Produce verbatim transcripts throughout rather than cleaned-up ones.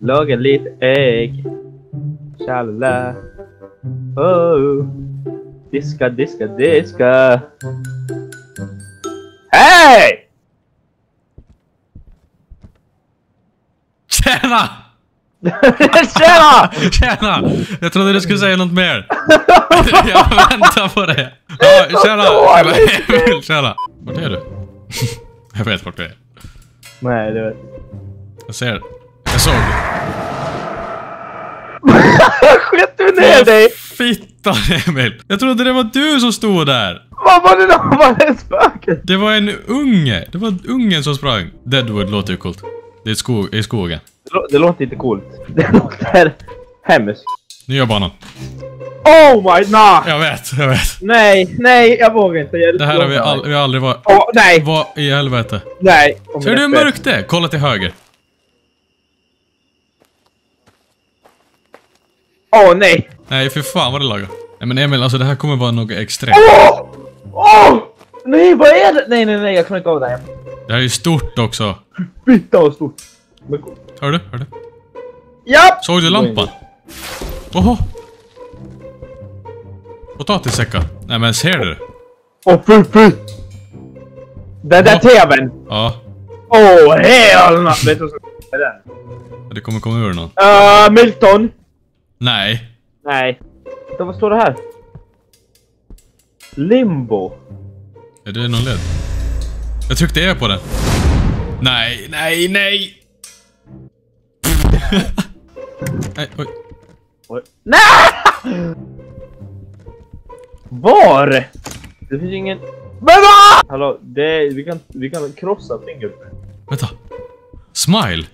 Laga lite ägg. Tjalala. Oh. Diska, diska, diska. Hej! Tjena! Tjena! Tjena! Jag trodde du skulle säga något mer. Jag väntar på det. Ja, tjena! Emil, tjena! Vart är du? Jag vet vart du är. Nej, det vet jag. ser. Jag såg det. Skett du ner dig? Fitta, Emil. Jag trodde det var du som stod där. Vad var det då? Var det spöket? Det var en unge. Det var ungen som sprang. Deadwood låter ju coolt. Det är skog, i skogen. Det, lå det låter inte coolt. Det låter hemskt. Nya banan. Oh my god! Jag vet, jag vet. Nej, nej, jag vågar inte. Jag det här har vi, all, vi har aldrig varit... Åh, oh, nej! Vad i helvete? Nej. Ser du hur mörkt det är? Kolla till höger. Åh, oh, nej! Nej, för fan vad det lagar. Nej, men Emil, alltså det här kommer vara något extremt. Åh! Oh! Åh! Oh! Nej, vad är det? Nej, nej, nej, jag kan inte gå där. Det här är ju stort också. Bytta och stort. Hör du? Hör du? Ja! Såg du lampan? Oho! Potatissäckar. Nej, men ser du? Åh, oh, fy, fy! Den där tvn! Ja. Åh, oh, hell! Vet du vad som är den? Det kommer komma ur någon. Uh, Milton! Nej. Nej. Då, vad står det här? Limbo. Är det någon led? Jag tryckte E på den. Nej, nej, nej! Nej, oj. Oj. Nej! Var? Det finns ingen... Men va? Hallå, det, vi, kan, vi kan krossa fingret. Vänta. Smile.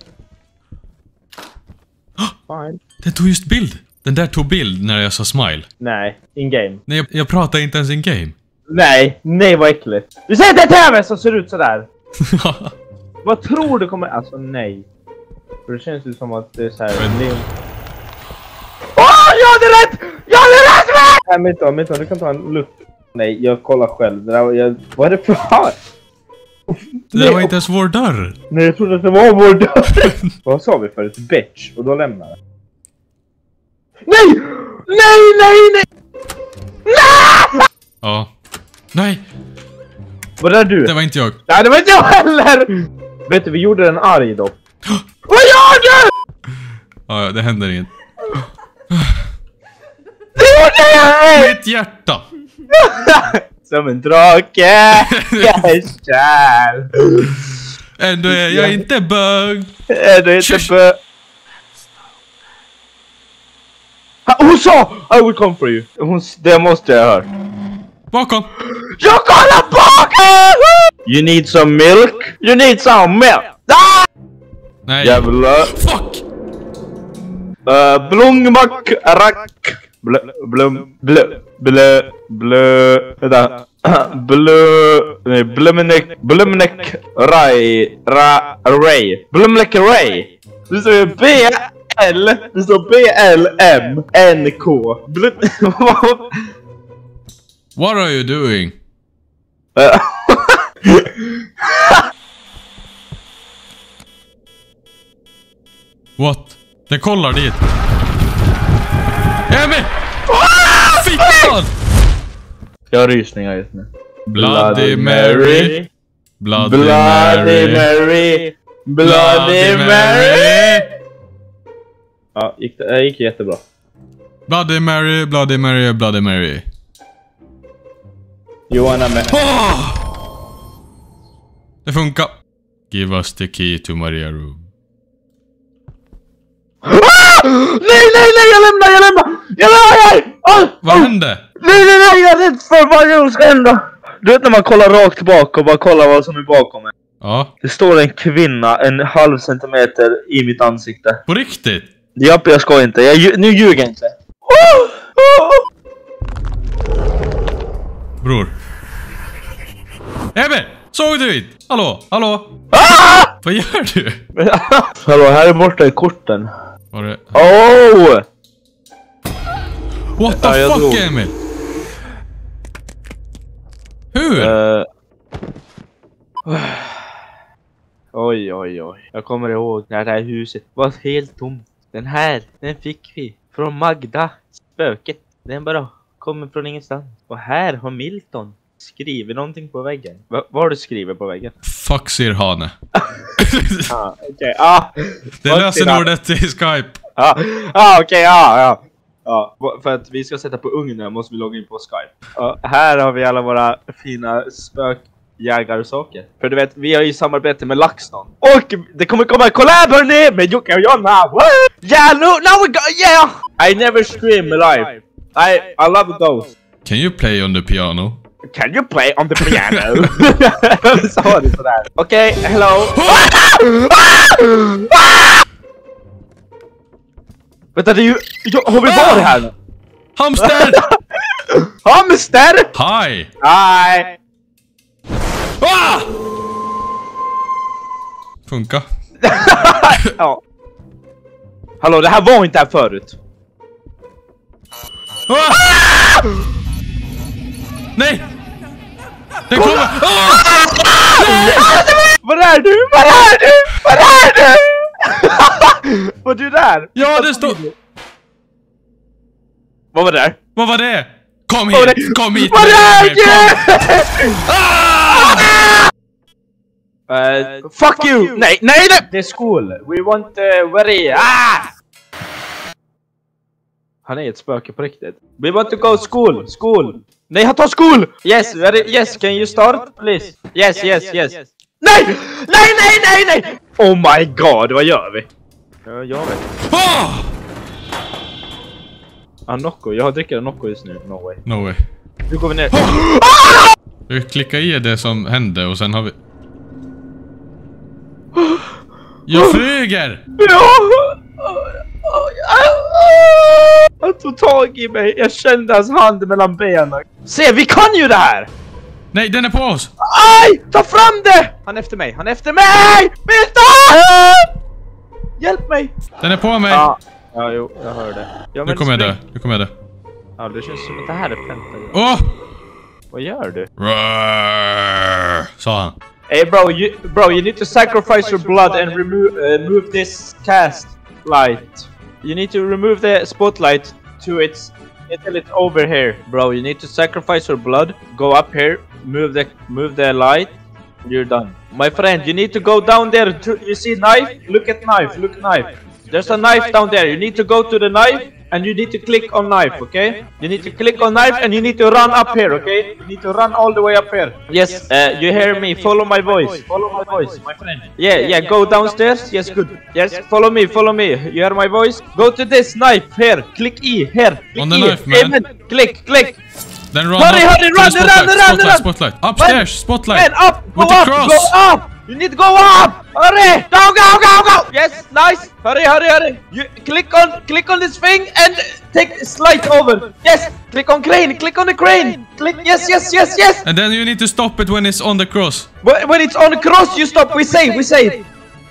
Fine. Den tog just bild. Den där tog bild när jag sa smile. Nej, in-game. Nej, jag, jag pratar inte ens in-game. Nej, nej vad äckligt. Du säger att det är T V som ser ut sådär. Vad tror du kommer... Alltså, nej. För det känns ju som att det är såhär... Åh, oh, jag hade rätt! Jag hade rätt! Nej, Milton, Milton, du kan ta en luft. Nej, jag kollar själv. Det där, jag, vad är det för här? Det där var inte ens vår dörr. Nej, jag trodde att det var vår dörr. Vad sa vi förut? Bitch. Och då lämnar jag. Nej! Nej, nej, nej! Nej! Ja. Nej! Vad är du? Det var inte jag. Nej, det var inte jag heller! Vet du, vi gjorde den arg då. Vad gör du? Ja, det händer inget. Det gjorde jag! Mitt hjärta! Som en drake! Jag är kär! Ändå är jag inte bög! Ändå är inte bög! Hon sa! I will come for you. Hon, det måste jag höra. Bakom! Jag kollar bakom! You need some milk? You need some milk! Ah! Nej. Jävlar. Fuck! Uh, blommack, rack. Blö, blum, blö, blö, blö. Vänta. Blö, nej, blumneck, blumneck, ray, ra, ray. Blumneck, ray. Det står B L, det står B L M N K. Blum... What are you doing? What? Den kollar dit. Emil! Fittan! Jag har rysningar just nu. Bloody Mary. Bloody, Bloody Mary. Mary. Bloody Mary. Ja, gick det, det gick jättebra. Bloody Mary, Bloody Mary, Bloody Mary. Johanna med. Oh! Det funkar. Give us the key to Maria room. Ah! Nej, nej, nej, jag lämnar, jag lämnar! Jag lämnar! Jag... Ah! Vad hände? Nej, nej, nej, jag är rädd för vad som ska hända. Du vet när man kollar rakt bak och bara kollar vad som är bakom mig. Ja. Det står en kvinna en halv centimeter i mitt ansikte. På riktigt? Japp, jag ska inte. Jag, nu ljuger jag inte. Oh! Oh! Bror. Emil! Såg du inte? Hallå? Hallå? Ah! Vad gör du? Hallå, här är borta i korten. Var det... Oh! What the Ja, jag fuck, drog. Emil? Hur? Uh... Oj, oj, oj. Jag kommer ihåg när det här huset var helt tomt. Den här, den fick vi från Magda, spöket. Den bara kommer från ingenstans. Och här har Milton skrivit någonting på väggen. Va, vad har du skrivit på väggen? Fuck Sir Hane. Ah, okej. Okay. Ah, det är lösenordet i Skype. Ja, ah, okej, okay, ja, ja. Ja, för att vi ska sätta på ugnen måste vi logga in på Skype. Ja, här har vi alla våra fina spökjägarsaker. För du vet, vi har ju samarbete med LaxTon. Och det kommer komma en collab hörni med Jocke och Jonna. Yeah, no, now we go, yeah! I never scream alive. I, I love ghosts. Can you play on the piano? Can you play on the piano? Sa det sådär. Okej, okay, hello. Vänta, det är ju... Har vi varit här nu? Hamster! Hamster! Hi! Hi! Ah! Funka. Ja. Hallå, det här var inte här förut. Ah! Nej! Den kommer! Ah! Var är du? Var är du? Var är du? Var du där? Ja, det står... Vad var det där? Vad var det? Kom hit! Kom hit! Vad är det? Ah! Uh, fuck you! Nej, nej, nej! Det är school. We want uh, very... Ah! Han är ett spöke på riktigt. We want to go school. School. Nej, han tar school! Yes, very, yes, can you start, please? Yes, yes, yes. Nej! Nej, nej, nej, nej! Oh my god, vad gör vi? Ja, jag vet. Ah! Ah, Nocco. Jag har dricker en Nocco just nu. No way. No way. Nu går vi ner. Ah! Du klickar i det som hände och sen har vi... Jag flyger! Ja! Han tog tag i mig. Jag kände hans hand mellan benen. Se, vi kan ju det här! Nej, den är på oss! Aj! Ta fram det! Han är efter mig. Han är efter mig! Milton! Hjälp mig! Den är på mig! Ja, ja jo, jag hör det. Ja, nu kommer jag dö. Nu kommer jag dö. Ja, det känns som att det här är Pentagon. Åh! Oh! Vad gör du? Rrrr, sa han. Hey bro, you, bro, you need to sacrifice your blood and remove uh, move this cast light. You need to remove the spotlight to its until it's over here, bro. You need to sacrifice your blood. Go up here, move the move the light. You're done, my friend. You need to go down there. To, you see knife? Look at knife. Look knife. There's a knife down there. You need to go to the knife and you need to click on knife, okay? You need to click on knife and you need to run up here, okay? You need to run all the way up here. Yes, uh, you hear me. Follow my voice. Follow my voice, my friend. Yeah, yeah, go downstairs. Yes, good. Yes, follow me, follow me. You hear my voice? Go to this knife here. Click E here. Click on the E. knife, man. Amen. Click, click. Then run hurry, up hurry, to run, the run, spotlight. run, run, Spotlight, run. spotlight. Upstairs, spotlight. Man, up, go with the up, cross. go up. You need to go up! Hurry! Go, go, go, go! Yes, nice! Hurry, hurry, hurry! You click on, click on this thing and take slide over. Yes! Click on crane, click on the crane! Click, yes, yes, yes, yes! And then you need to stop it when it's on the cross. When, when it's on the cross, you stop. We say, we say.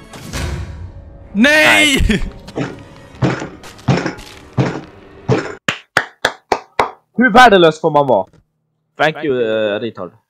Nej! Hur värdelös får man vara? Thank you, uh, retard.